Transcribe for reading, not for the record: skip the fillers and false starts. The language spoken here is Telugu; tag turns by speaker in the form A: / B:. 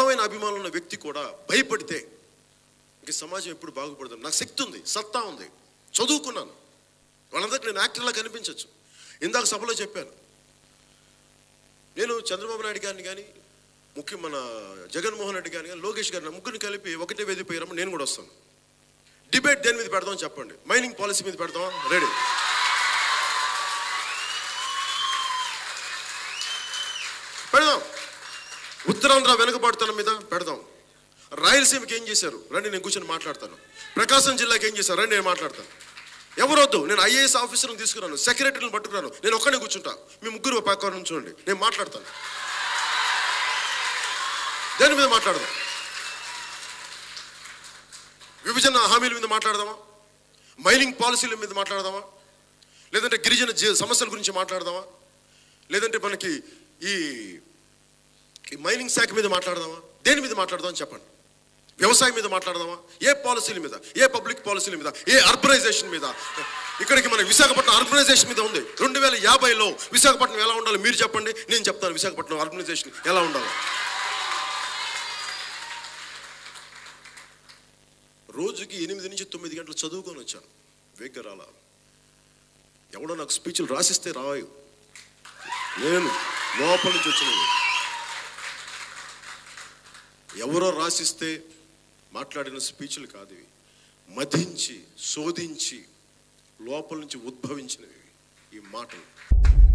A: బలమైన అభిమానులు ఉన్న వ్యక్తి కూడా భయపడితే ఇంక సమాజం ఎప్పుడు బాగుపడదు. నాకు శక్తి ఉంది, సత్తా ఉంది, చదువుకున్నాను, వాళ్ళందరికీ నేను యాక్టర్లా కనిపించవచ్చు. ఇందాక సభలో చెప్పాను, నేను చంద్రబాబు నాయుడు గారిని కానీ మన జగన్మోహన్ రెడ్డి గారిని కానీ లోకేష్ గారిని ముగ్గురిని కలిపి ఒకటే వేదిక రమ్మని నేను కూడా వస్తాను. డిబేట్ దేని మీద పెడదాం చెప్పండి? మైనింగ్ పాలసీ మీద పెడదాం, రెడీ. పెడదాం. ఉత్తరాంధ్ర వెనుకబాటుతనం మీద పెడదాం. రాయలసీమకి ఏం చేశారు రండి, నేను కూర్చొని మాట్లాడతాను. ప్రకాశం జిల్లాకి ఏం చేశారు రండి, నేను మాట్లాడతాను. ఎవరొద్దు, నేను ఐఏఎస్ ఆఫీసర్ని తీసుకున్నాను, సెక్రటరీని పట్టుకున్నాను, నేను ఒక్కడే కూర్చుంటా, మీ ముగ్గురు పక్కన నుంచి చూడండి, నేను మాట్లాడతాను. దేని మీద మాట్లాడదాం? విభజన హామీల మీద మాట్లాడదామా? మైనింగ్ పాలసీల మీద మాట్లాడదామా? లేదంటే గిరిజన సమస్యల గురించి మాట్లాడదామా? లేదంటే మనకి ఈ మైనింగ్ శాఖ మీద మాట్లాడదామా? దేని మీద మాట్లాడదాం చెప్పండి? వ్యవసాయం మీద మాట్లాడదామా? ఏ పాలసీల మీద, ఏ పబ్లిక్ పాలసీల మీద, ఏ అర్బనైజేషన్ మీద? ఇక్కడికి మన విశాఖపట్నం అర్బనైజేషన్ మీద ఉంది. 2050లో విశాఖపట్నం ఎలా ఉండాలో మీరు చెప్పండి, నేను చెప్తాను విశాఖపట్నం అర్బనైజేషన్ ఎలా ఉండాలో. రోజుకి 8 నుంచి 9 గంటలు చదువుకొని వచ్చాను, వేగ్గా రాలా. ఎవడో నాకు స్పీచ్లు రాసిస్తే రాయు, నేను లోపల నుంచి వచ్చినవి. ఎవరో రాసిస్తే మాట్లాడిన స్పీచ్లు కాదు ఇవి, మధించి శోధించి లోపల నుంచి ఉద్భవించినవి ఈ మాటలు.